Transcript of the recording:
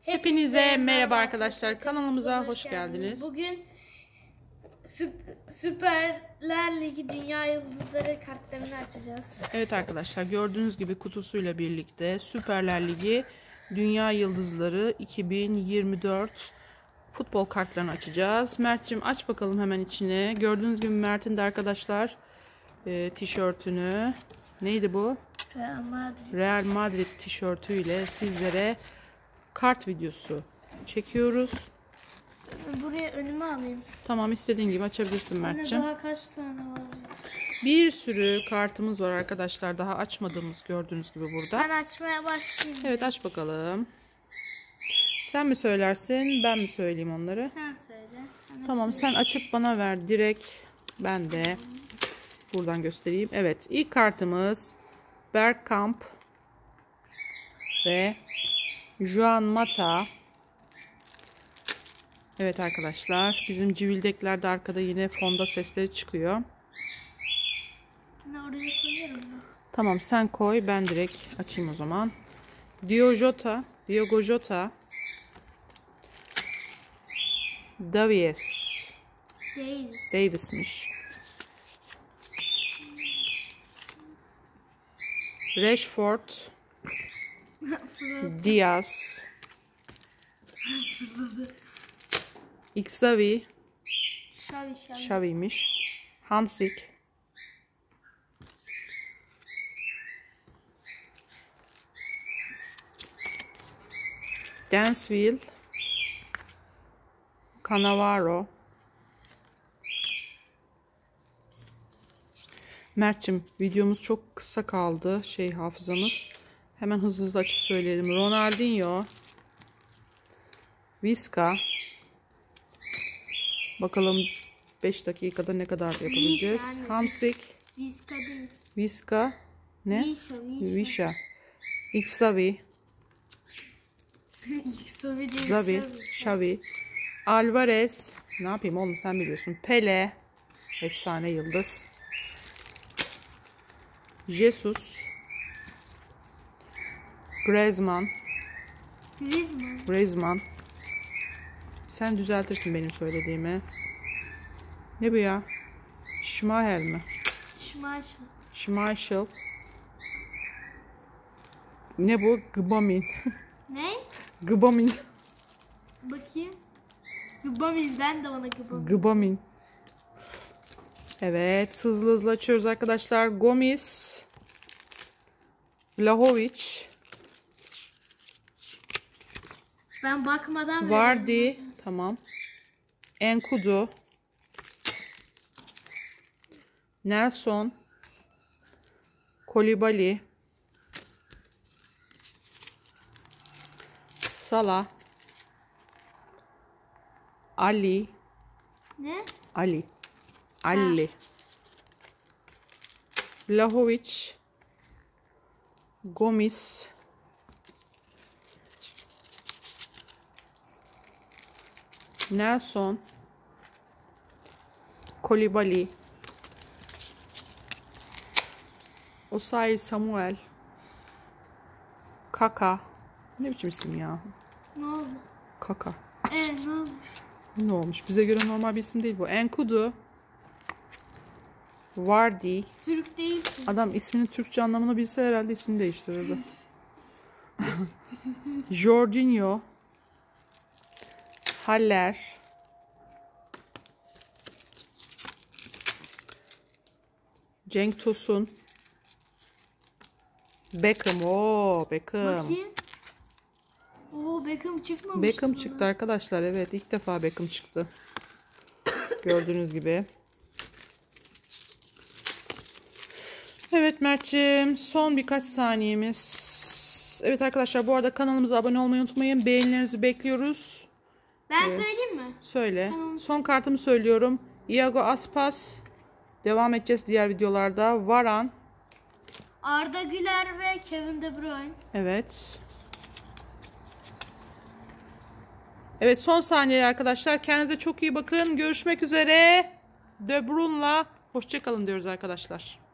Hepinize merhaba arkadaşlar. Kanalımıza hoş geldiniz. Bugün Süperler Ligi Dünya Yıldızları kartlarını açacağız. Evet arkadaşlar, gördüğünüz gibi kutusuyla birlikte Süperler Ligi Dünya Yıldızları 2024 futbol kartlarını açacağız. Mert'cim aç bakalım hemen içine. Gördüğünüz gibi Mert'in de arkadaşlar tişörtünü, neydi bu? Real Madrid tişörtüyle sizlere kart videosu çekiyoruz. Buraya önüme alayım. Tamam, istediğin gibi açabilirsin Mert'ciğim. Daha kaç tane var? Bir sürü kartımız var arkadaşlar. Daha açmadığımız, gördüğünüz gibi burada. Ben açmaya başlayayım. Evet, aç bakalım. Sen mi söylersin, ben mi söyleyeyim onları? Sen söyle. Tamam, sen açıp bana ver direkt. Ben de buradan göstereyim. Evet, ilk kartımız Bergkamp ve Juan Mata. Evet arkadaşlar, bizim civildekler de arkada yine fonda sesleri çıkıyor. Ne oraya koyuyorum ben. Tamam, sen koy, ben direkt açayım o zaman. Diogo Jota, Davies'miş. Rashford, Diaz, Xavi, Xavi'miş. Hamsik, Dansville, Cannavaro. Mert'cim, videomuz çok kısa kaldı. Hafızamız. Hemen hızlı açıp söyleyelim. Ronaldinho, Visca. Bakalım 5 dakikada ne kadar yapabileceğiz. Hamsik, Visca, ne? Visca. Xavi, Xavi, Alvarez. Ne yapayım oğlum, sen biliyorsun. Pele, efsane yıldız. Jesus, Griezmann. Sen düzeltirsin benim söylediğimi. Ne bu ya? Schmeichel mi? Schmeichel. Ne bu? Gbamin. Ne? Gbamin. Bakayım. Gbamin, ben de ona Gbamin. Gbamin. Evet, hızlı açıyoruz arkadaşlar. Gomis, Vlahovic, Ben bakmadan Vardy, tamam. Enkudu, Nelson, Koulibaly, Salah, Ali. Ne? Ali. Vlahovic, Gomis, Nelson, Koulibaly, Osayi Samuel, Kaka. Ne biçim isim ya? Ne oldu? Kaka. Ne oldu? Ne olmuş? Bize göre normal bir isim değil bu. Enkudu, Vardy. Türk değilsin. Adam isminin Türkçe anlamını bilse herhalde ismini değiştirirdi. Jorginho, Haller, Cenk Tosun, Beckham. Beckham. Bakayım. Beckham çıkmamış. Beckham çıktı arkadaşlar. Evet, ilk defa Beckham çıktı. Gördüğünüz gibi. Evet Mert'ciğim, son birkaç saniyemiz. Evet arkadaşlar, bu arada kanalımıza abone olmayı unutmayın. Beğenilerinizi bekliyoruz. Ben söyleyeyim mi? Söyle. Son kartımı söylüyorum. Iago Aspas. Devam edeceğiz diğer videolarda. Varane, Arda Güler ve Kevin De Bruyne. Evet. Evet, son saniye arkadaşlar. Kendinize çok iyi bakın. Görüşmek üzere. De Bruyne'la hoşça kalın diyoruz arkadaşlar.